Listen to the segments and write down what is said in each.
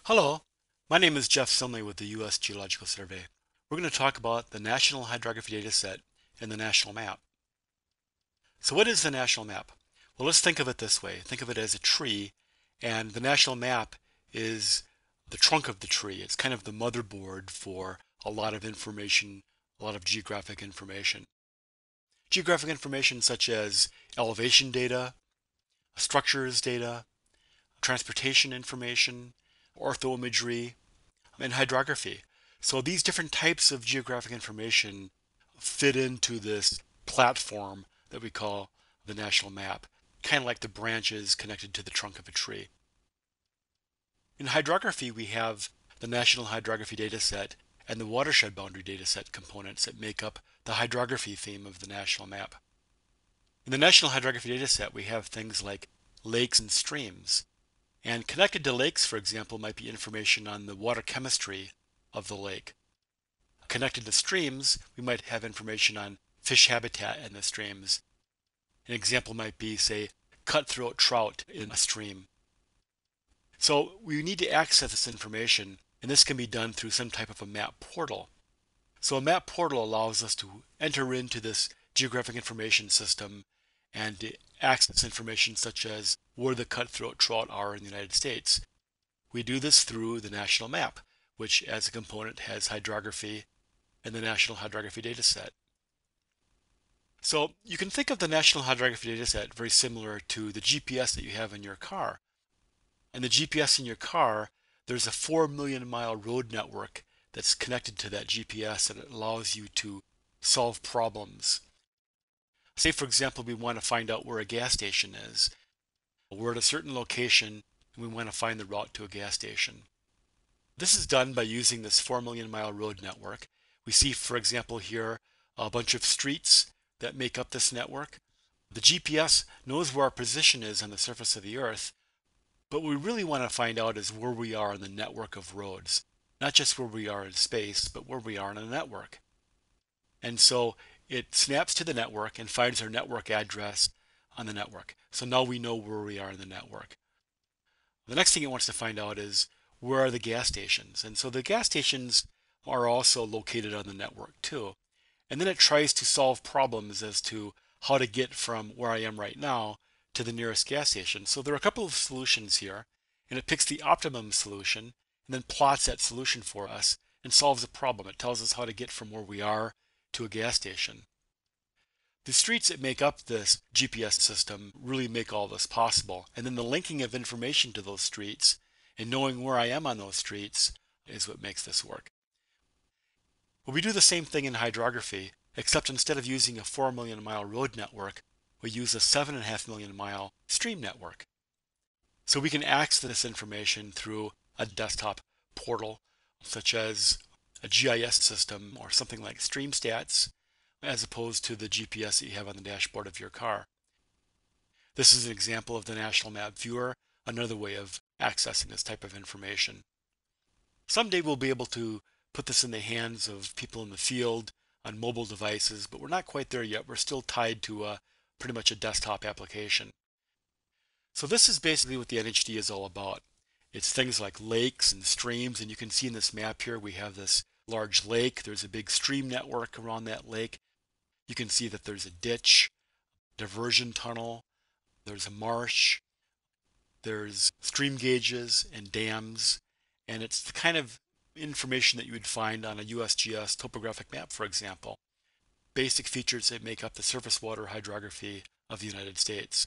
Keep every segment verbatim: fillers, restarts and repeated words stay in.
Hello, my name is Jeff Simley with the U S Geological Survey. We're going to talk about the National Hydrography Dataset and the National Map. So what is the National Map? Well, let's think of it this way. Think of it as a tree, and the National Map is the trunk of the tree. It's kind of the motherboard for a lot of information, a lot of geographic information. Geographic information such as elevation data, structures data, transportation information, orthoimagery, and hydrography. So these different types of geographic information fit into this platform that we call the national map, kind of like the branches connected to the trunk of a tree. In hydrography, we have the National Hydrography Dataset and the watershed boundary dataset components that make up the hydrography theme of the national map. In the National Hydrography Dataset, we have things like lakes and streams. And connected to lakes, for example, might be information on the water chemistry of the lake. Connected to streams, we might have information on fish habitat in the streams. An example might be, say, cutthroat trout in a stream. So we need to access this information, and this can be done through some type of a map portal. So a map portal allows us to enter into this geographic information system and to access information such as where the cutthroat trout are in the United States. We do this through the national map, which as a component has hydrography and the National Hydrography Dataset. So you can think of the National Hydrography Dataset very similar to the G P S that you have in your car. And the G P S in your car, there's a four million mile road network that's connected to that G P S, and it allows you to solve problems. Say, for example, we want to find out where a gas station is. We're at a certain location and we want to find the route to a gas station. This is done by using this four million mile road network. We see, for example, here a bunch of streets that make up this network. The G P S knows where our position is on the surface of the Earth, but what we really want to find out is where we are in the network of roads. Not just where we are in space, but where we are in a network. And so it snaps to the network and finds our network address on the network. So now we know where we are in the network. The next thing it wants to find out is where are the gas stations? And so the gas stations are also located on the network too. And then it tries to solve problems as to how to get from where I am right now to the nearest gas station. So there are a couple of solutions here, and it picks the optimum solution and then plots that solution for us and solves a problem. It tells us how to get from where we are to a gas station. The streets that make up this G P S system really make all this possible. And then the linking of information to those streets and knowing where I am on those streets is what makes this work. Well, we do the same thing in hydrography, except instead of using a four million mile road network, we use a seven point five million mile stream network. So we can access this information through a desktop portal, such as a G I S system or something like StreamStats, as opposed to the G P S that you have on the dashboard of your car. This is an example of the National Map Viewer, another way of accessing this type of information. Someday we'll be able to put this in the hands of people in the field on mobile devices, but we're not quite there yet. We're still tied to a, pretty much a desktop application. So this is basically what the N H D is all about. It's things like lakes and streams, and you can see in this map here we have this large lake. There's a big stream network around that lake. You can see that there's a ditch, diversion tunnel, there's a marsh, there's stream gauges and dams, and it's the kind of information that you would find on a U S G S topographic map, for example. Basic features that make up the surface water hydrography of the United States.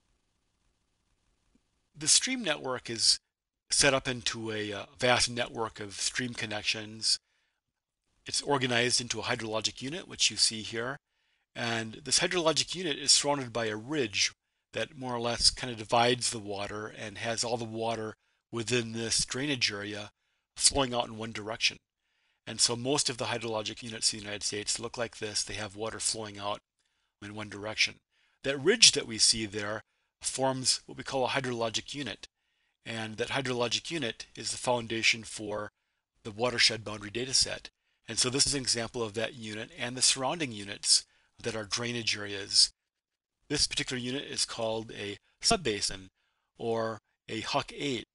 The stream network is set up into a uh, vast network of stream connections. It's organized into a hydrologic unit, which you see here. And this hydrologic unit is surrounded by a ridge that more or less kind of divides the water and has all the water within this drainage area flowing out in one direction. And so most of the hydrologic units in the United States look like this. They have water flowing out in one direction. That ridge that we see there forms what we call a hydrologic unit. And that hydrologic unit is the foundation for the watershed boundary dataset. And so this is an example of that unit and the surrounding units that are drainage areas. This particular unit is called a subbasin or a H U C eight,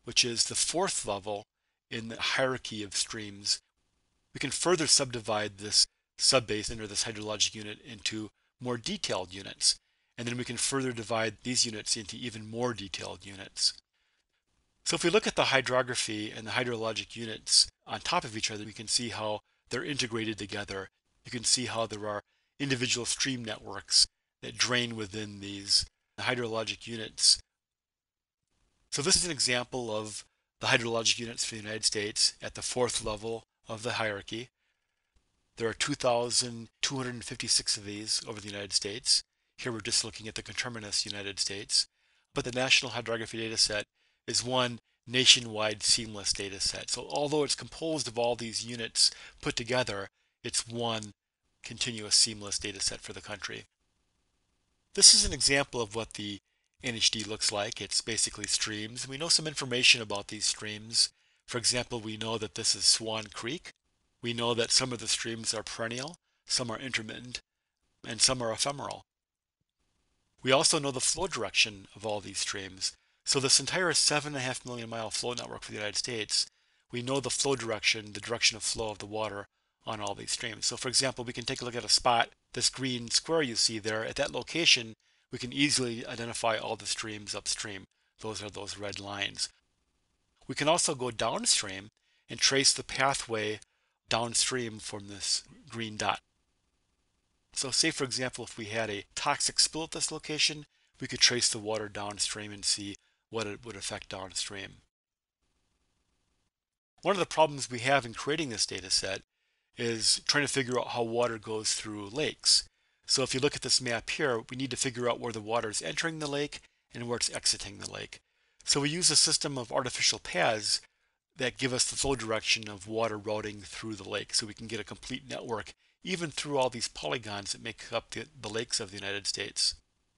which is the fourth level in the hierarchy of streams. We can further subdivide this subbasin or this hydrologic unit into more detailed units. And then we can further divide these units into even more detailed units. So if we look at the hydrography and the hydrologic units on top of each other, we can see how they're integrated together. You can see how there are individual stream networks that drain within these hydrologic units. So this is an example of the hydrologic units for the United States at the fourth level of the hierarchy. There are two thousand two hundred fifty-six of these over the United States. Here we're just looking at the conterminous United States. But the National Hydrography Dataset is one nationwide seamless dataset. So although it's composed of all these units put together, it's one continuous seamless dataset for the country. This is an example of what the N H D looks like. It's basically streams. We know some information about these streams. For example, we know that this is Swan Creek. We know that some of the streams are perennial, some are intermittent, and some are ephemeral. We also know the flow direction of all these streams. So this entire seven and a half million mile flow network for the United States, we know the flow direction, the direction of flow of the water on all these streams. So for example, we can take a look at a spot, this green square you see there. At that location, we can easily identify all the streams upstream. Those are those red lines. We can also go downstream and trace the pathway downstream from this green dot. So say for example, if we had a toxic spill at this location, we could trace the water downstream and see what it would affect downstream. One of the problems we have in creating this data set is trying to figure out how water goes through lakes. So if you look at this map here, we need to figure out where the water is entering the lake and where it's exiting the lake. So we use a system of artificial paths that give us the flow direction of water routing through the lake, so we can get a complete network even through all these polygons that make up the, the lakes of the United States.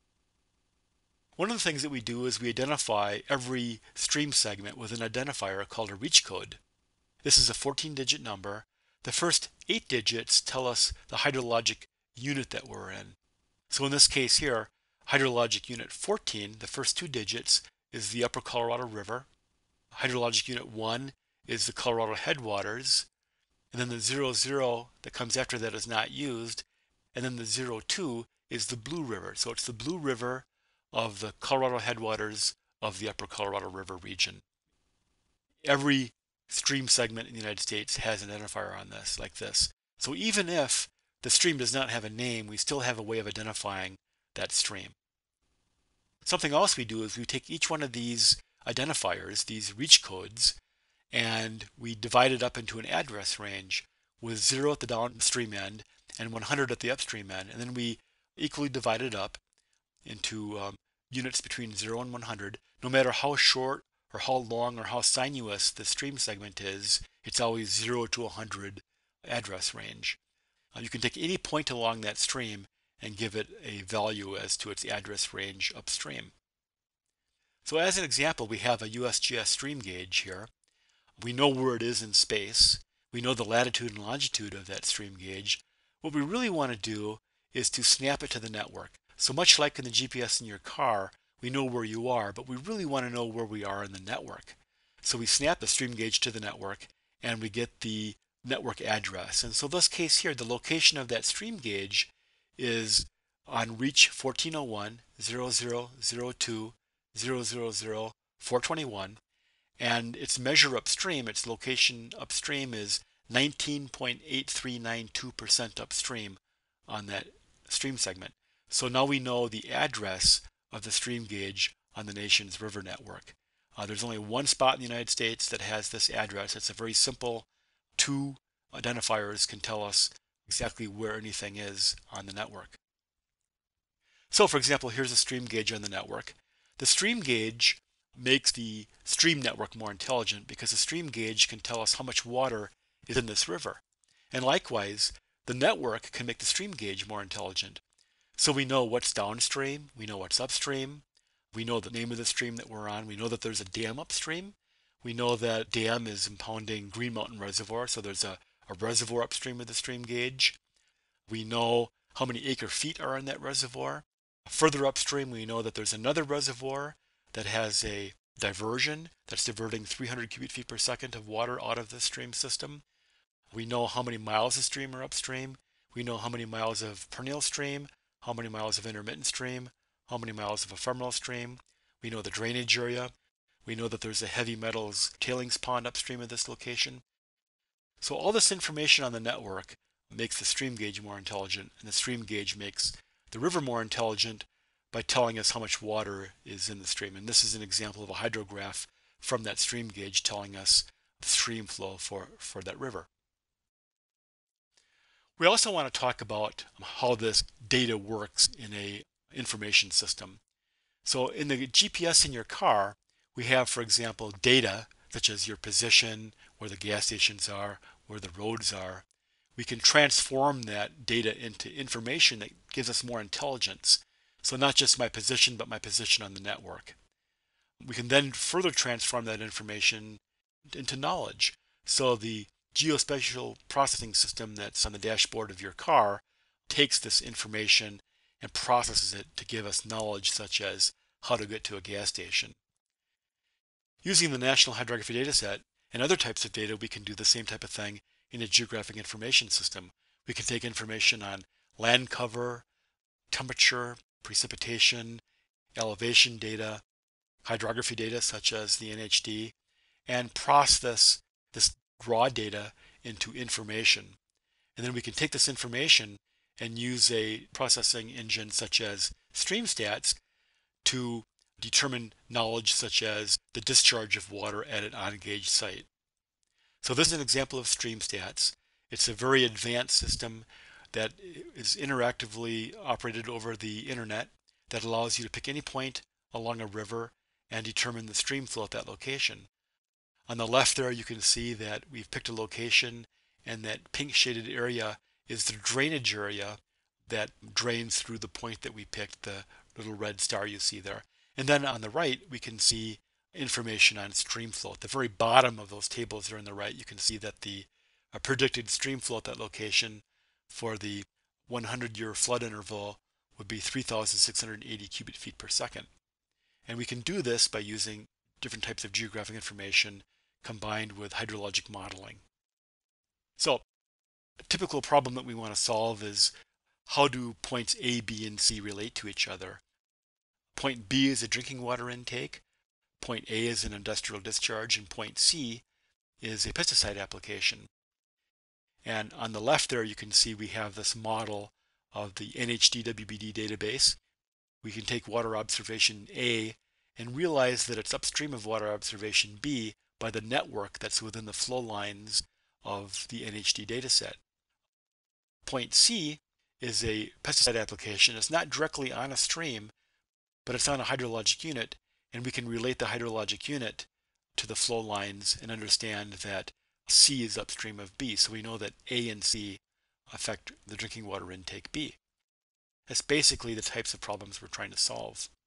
One of the things that we do is we identify every stream segment with an identifier called a ReachCode. This is a fourteen digit number. The first eight digits tell us the hydrologic unit that we're in. So in this case here, hydrologic unit fourteen, the first two digits, is the upper Colorado River. Hydrologic unit one is the Colorado headwaters. And then the zero zero that comes after that is not used. And then the zero two is the Blue River. So it's the Blue River of the Colorado headwaters of the upper Colorado River region. Every stream segment in the United States has an identifier on this, like this. So even if the stream does not have a name, we still have a way of identifying that stream. Something else we do is we take each one of these identifiers, these reach codes, and we divide it up into an address range with zero at the downstream end and one hundred at the upstream end. And then we equally divide it up into um, units between zero and one hundred. No matter how short or how long or how sinuous the stream segment is, it's always zero to one hundred address range. Uh, you can take any point along that stream and give it a value as to its address range upstream. So as an example, we have a U S G S stream gauge here. We know where it is in space. We know the latitude and longitude of that stream gauge. What we really want to do is to snap it to the network. So much like in the G P S in your car, we know where you are, but we really want to know where we are in the network. So we snap the stream gauge to the network and we get the network address. And so this case here, the location of that stream gauge is on reach fourteen oh one, zero zero zero two, zero zero zero, four twenty-one. And its measure upstream, its location upstream is nineteen point eight three nine two percent upstream on that stream segment. So now we know the address of the stream gauge on the nation's river network. Uh, there's only one spot in the United States that has this address. It's a very simple, two identifiers can tell us exactly where anything is on the network. So for example, here's a stream gauge on the network. The stream gauge makes the stream network more intelligent because the stream gauge can tell us how much water is in this river. And likewise, the network can make the stream gauge more intelligent. So we know what's downstream, we know what's upstream, we know the name of the stream that we're on, we know that there's a dam upstream, we know that dam is impounding Green Mountain Reservoir, so there's a, a reservoir upstream of the stream gauge. We know how many acre feet are in that reservoir. Further upstream, we know that there's another reservoir that has a diversion that's diverting three hundred cubic feet per second of water out of the stream system. We know how many miles of stream are upstream. We know how many miles of perennial stream, how many miles of intermittent stream, how many miles of ephemeral stream. We know the drainage area. We know that there's a heavy metals tailings pond upstream of this location. So all this information on the network makes the stream gauge more intelligent, and the stream gauge makes the river more intelligent by telling us how much water is in the stream. And this is an example of a hydrograph from that stream gauge telling us the stream flow for, for that river. We also want to talk about how this data works in a information system. So in the G P S in your car, we have, for example, data such as your position, where the gas stations are, where the roads are. We can transform that data into information that gives us more intelligence. So not just my position, but my position on the network. We can then further transform that information into knowledge. So the geospatial processing system that's on the dashboard of your car takes this information and processes it to give us knowledge such as how to get to a gas station. Using the National Hydrography Dataset and other types of data, we can do the same type of thing in a geographic information system. We can take information on land cover, temperature, precipitation, elevation data, hydrography data such as the N H D, and process this raw data into information. And then we can take this information and use a processing engine such as StreamStats to determine knowledge such as the discharge of water at an on-gauge site. So this is an example of StreamStats. It's a very advanced system that is interactively operated over the internet that allows you to pick any point along a river and determine the stream flow at that location. On the left there, you can see that we've picked a location, and that pink shaded area is the drainage area that drains through the point that we picked, the little red star you see there. And then on the right, we can see information on stream flow. At the very bottom of those tables there on the right, you can see that the uh, predicted stream flow at that location for the one hundred year flood interval would be three thousand six hundred eighty cubic feet per second. And we can do this by using different types of geographic information combined with hydrologic modeling. So a typical problem that we want to solve is, how do points A, B, and C relate to each other? Point B is a drinking water intake, point A is an industrial discharge, and point C is a pesticide application. And on the left there, you can see we have this model of the N H D W B D database. We can take water observation A and realize that it's upstream of water observation B by the network that's within the flow lines of the N H D dataset. Point C is a pesticide application. It's not directly on a stream, but it's on a hydrologic unit, and we can relate the hydrologic unit to the flow lines and understand that C is upstream of B. So we know that A and C affect the drinking water intake B. That's basically the types of problems we're trying to solve.